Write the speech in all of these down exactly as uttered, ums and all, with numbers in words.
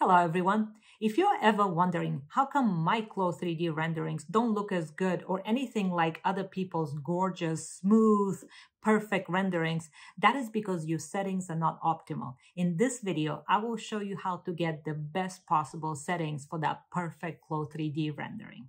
Hello everyone. If you're ever wondering how come my C L O three D renderings don't look as good or anything like other people's gorgeous, smooth, perfect renderings, that is because your settings are not optimal. In this video, I will show you how to get the best possible settings for that perfect C L O three D rendering.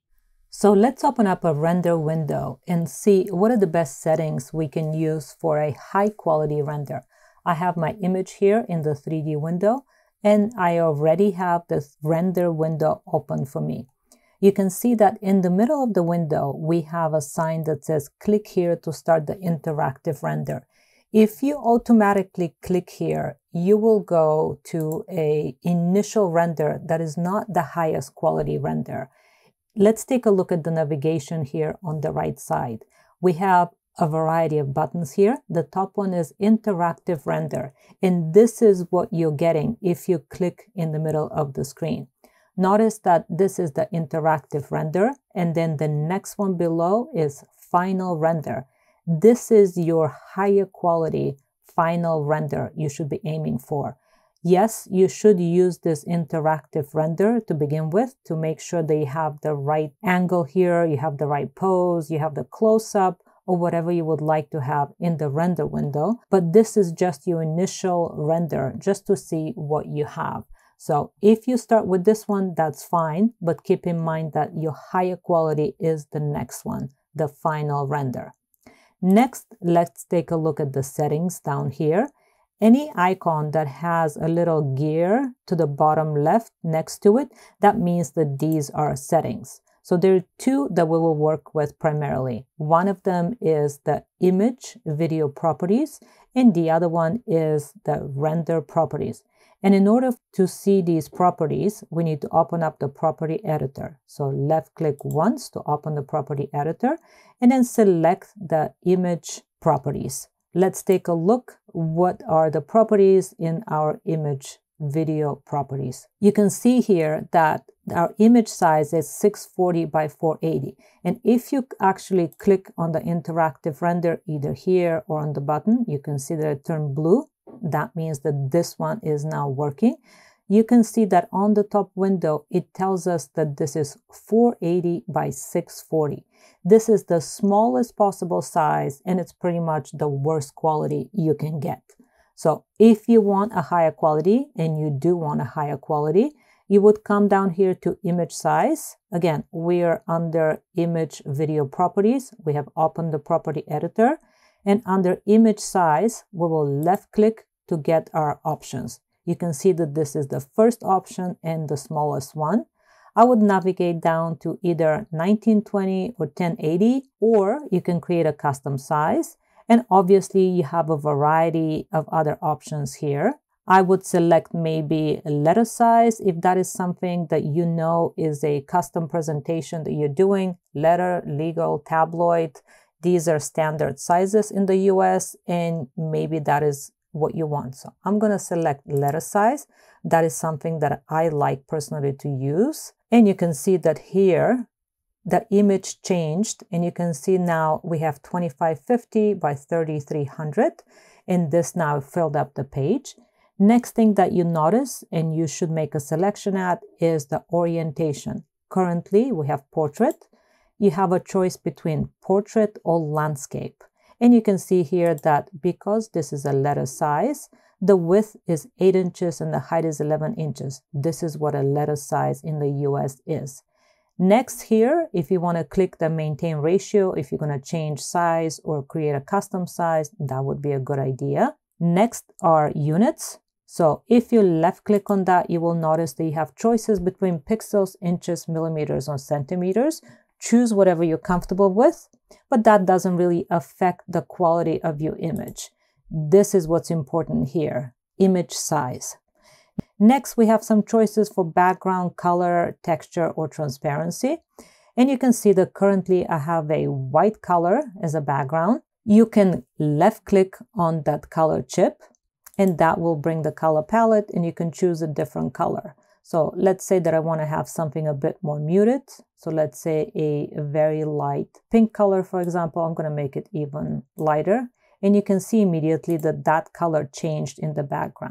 So let's open up a render window and see what are the best settings we can use for a high quality render. I have my image here in the three D window, and I already have this render window open for me. You can see that in the middle of the window, we have a sign that says click here to start the interactive render. If you automatically click here, you will go to an initial render that is not the highest quality render. Let's take a look at the navigation here on the right side. We have a variety of buttons here. The top one is interactive render, and this is what you're getting if you click in the middle of the screen. Notice that this is the interactive render, and then the next one below is final render. This is your higher quality final render you should be aiming for. Yes, you should use this interactive render to begin with to make sure that you have the right angle here, you have the right pose, you have the close-up, or whatever you would like to have in the render window. But this is just your initial render, just to see what you have. So if you start with this one, that's fine, but keep in mind that your higher quality is the next one, the final render. Next, let's take a look at the settings down here. Any icon that has a little gear to the bottom left next to it, that means that these are settings. So there are two that we will work with primarily. One of them is the image video properties, and the other one is the render properties. And in order to see these properties, we need to open up the property editor. So left click once to open the property editor, and then select the image properties. Let's take a look what are the properties in our image video properties. You can see here that our image size is six forty by four eighty. And if you actually click on the interactive render either here or on the button, you can see that it turned blue. That means that this one is now working. You can see that on the top window, it tells us that this is four eighty by six forty. This is the smallest possible size, and it's pretty much the worst quality you can get. So if you want a higher quality, and you do want a higher quality, you would come down here to image size. Again, we are under image video properties. We have opened the property editor, and under image size, we will left click to get our options. You can see that this is the first option and the smallest one. I would navigate down to either nineteen twenty or ten eighty, or you can create a custom size. And obviously you have a variety of other options here. I would select maybe a letter size if that is something that you know is a custom presentation that you're doing. Letter, legal, tabloid, these are standard sizes in the U S, and maybe that is what you want. So I'm going to select letter size. That is something that I like personally to use. And you can see that here, the image changed, and you can see now we have twenty-five fifty by thirty-three hundred, and this now filled up the page. Next thing that you notice, and you should make a selection at, is the orientation. Currently, we have portrait. You have a choice between portrait or landscape. And you can see here that because this is a letter size, the width is eight inches and the height is eleven inches. This is what a letter size in the U S is. Next here, if you want to click the maintain ratio, if you're going to change size or create a custom size, that would be a good idea. Next are units. So if you left click on that, you will notice that you have choices between pixels, inches, millimeters, or centimeters. Choose whatever you're comfortable with, but that doesn't really affect the quality of your image. This is what's important here, image size. Next, we have some choices for background, color, texture, or transparency. And you can see that currently I have a white color as a background. You can left click on that color chip, and that will bring the color palette, and you can choose a different color. So let's say that I want to have something a bit more muted. So let's say a very light pink color, for example. I'm going to make it even lighter. And you can see immediately that that color changed in the background.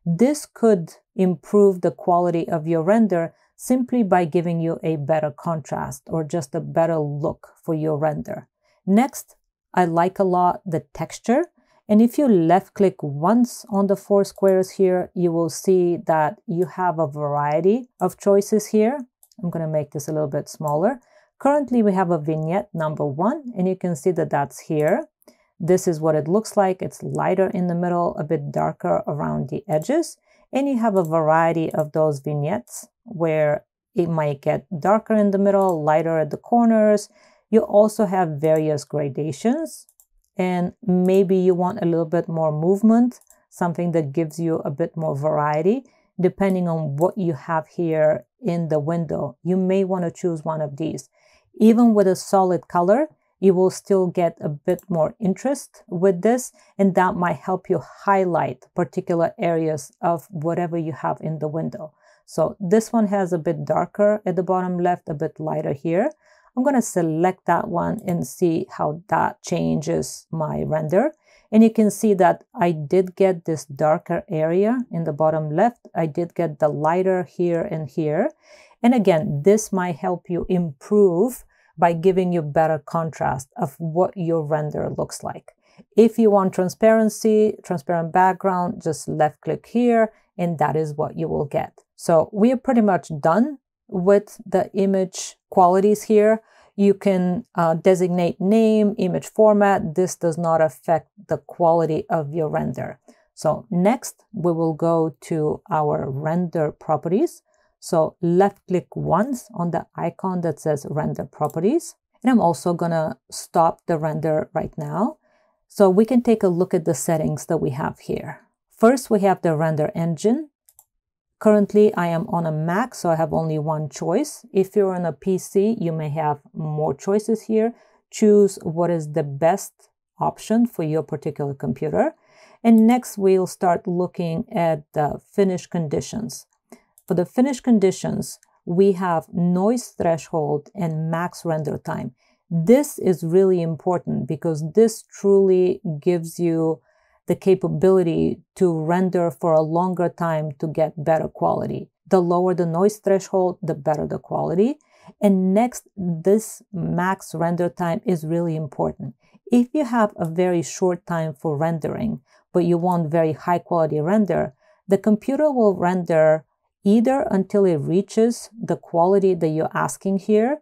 This could improve the quality of your render simply by giving you a better contrast or just a better look for your render. Next, I like a lot the texture. And if you left click once on the four squares here, you will see that you have a variety of choices here. I'm going to make this a little bit smaller. Currently, we have a vignette number one, and you can see that that's here. This is what it looks like. It's lighter in the middle, a bit darker around the edges. And you have a variety of those vignettes where it might get darker in the middle, lighter at the corners. You also have various gradations, and maybe you want a little bit more movement, something that gives you a bit more variety. Depending on what you have here in the window, you may want to choose one of these. Even with a solid color, you will still get a bit more interest with this, and that might help you highlight particular areas of whatever you have in the window. So this one has a bit darker at the bottom left, a bit lighter here. I'm going to select that one and see how that changes my render. And you can see that I did get this darker area in the bottom left. I did get the lighter here and here. And again, this might help you improve by giving you better contrast of what your render looks like. If you want transparency, transparent background, just left click here, and that is what you will get. So we are pretty much done with the image qualities here. You can uh, designate name, image format. This does not affect the quality of your render. So next, we will go to our render properties. So left click once on the icon that says render properties. And I'm also gonna stop the render right now. So we can take a look at the settings that we have here. First, we have the render engine. Currently, I am on a Mac, so I have only one choice. If you're on a P C, you may have more choices here. Choose what is the best option for your particular computer. And next, we'll start looking at the finish conditions. For the finish conditions, we have noise threshold and max render time. This is really important because this truly gives you the capability to render for a longer time to get better quality. The lower the noise threshold, the better the quality. And next, this max render time is really important. If you have a very short time for rendering, but you want very high quality render, the computer will render either until it reaches the quality that you're asking here,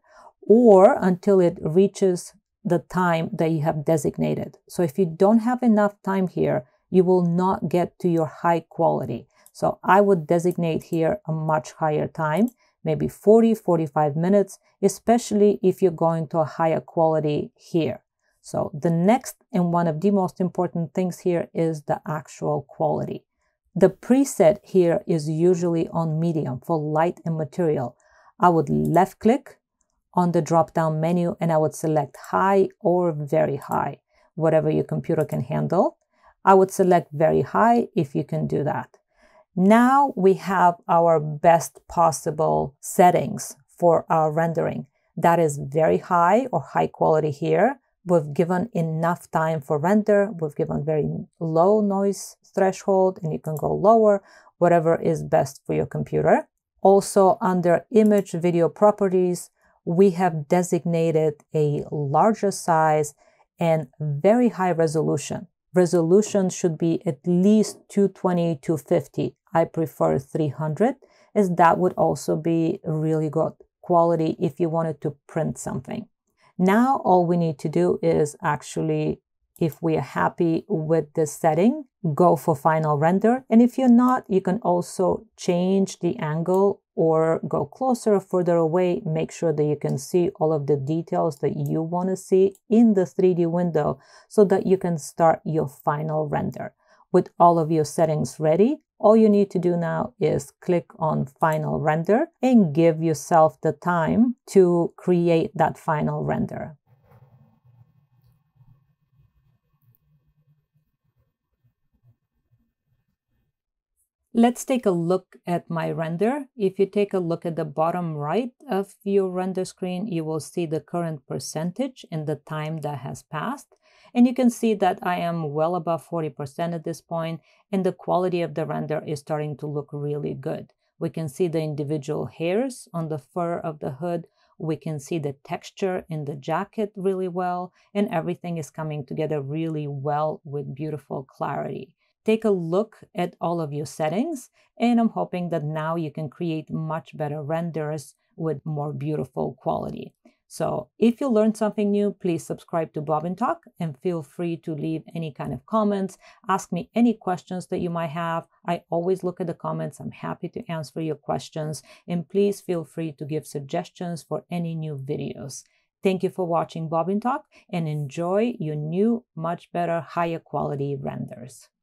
or until it reaches the time that you have designated. So if you don't have enough time here, you will not get to your high quality. So I would designate here a much higher time, maybe forty, forty-five minutes, especially if you're going to a higher quality here. So the next and one of the most important things here is the actual quality. The preset here is usually on medium for light and material. I would left click on the drop down menu and I would select high or very high, whatever your computer can handle. I would select very high if you can do that. Now we have our best possible settings for our rendering. That is very high or high quality here. We've given enough time for render. We've given very low noise threshold, and you can go lower, whatever is best for your computer. Also under image video properties, we have designated a larger size and very high resolution. Resolution should be at least two twenty, two fifty. I prefer three hundred, as that would also be really good quality if you wanted to print something. Now all we need to do is actually, if we are happy with this setting, go for final render. And if you're not, you can also change the angle or go closer or further away. Make sure that you can see all of the details that you want to see in the three D window so that you can start your final render. With all of your settings ready, all you need to do now is click on Final Render and give yourself the time to create that final render. Let's take a look at my render. If you take a look at the bottom right of your render screen, you will see the current percentage and the time that has passed. And you can see that I am well above forty percent at this point, and the quality of the render is starting to look really good. We can see the individual hairs on the fur of the hood. We can see the texture in the jacket really well, and everything is coming together really well with beautiful clarity. Take a look at all of your settings, and I'm hoping that now you can create much better renders with more beautiful quality. So if you learned something new, please subscribe to Bob and Talk and feel free to leave any kind of comments. Ask me any questions that you might have. I always look at the comments. I'm happy to answer your questions. And please feel free to give suggestions for any new videos. Thank you for watching Bob and Talk, and enjoy your new, much better, higher quality renders.